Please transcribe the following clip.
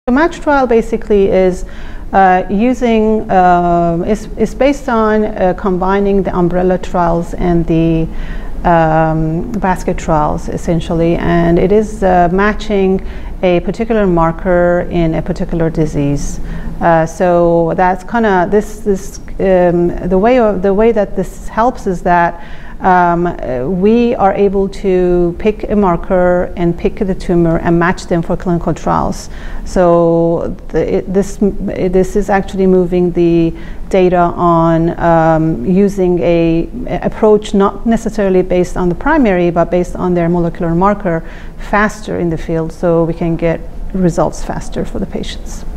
The MATCH trial basically is is based on combining the umbrella trials and the basket trials essentially, and it is matching a particular marker in a particular disease. So that's kind of the way that this helps is that we are able to pick a marker and pick the tumor and match them for clinical trials. So this is actually moving the data on using a approach not necessarily based on the primary, but based on their molecular marker faster in the field, so we can get results faster for the patients.